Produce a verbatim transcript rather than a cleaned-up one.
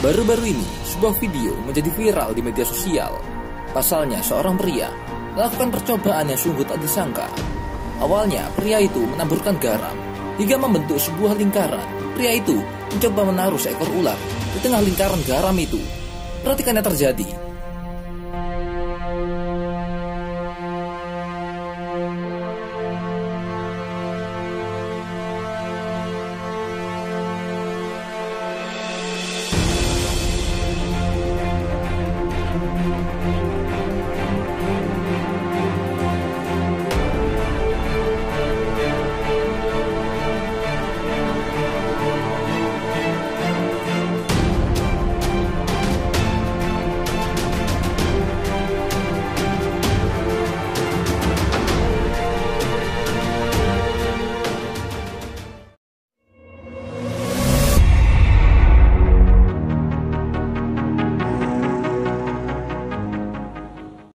Baru-baru ini, sebuah video menjadi viral di media sosial. Pasalnya, seorang pria melakukan percobaan yang sungguh tak disangka. Awalnya, pria itu menaburkan garam hingga membentuk sebuah lingkaran. Pria itu mencoba menaruh seekor ular di tengah lingkaran garam itu. Perhatikan yang terjadi.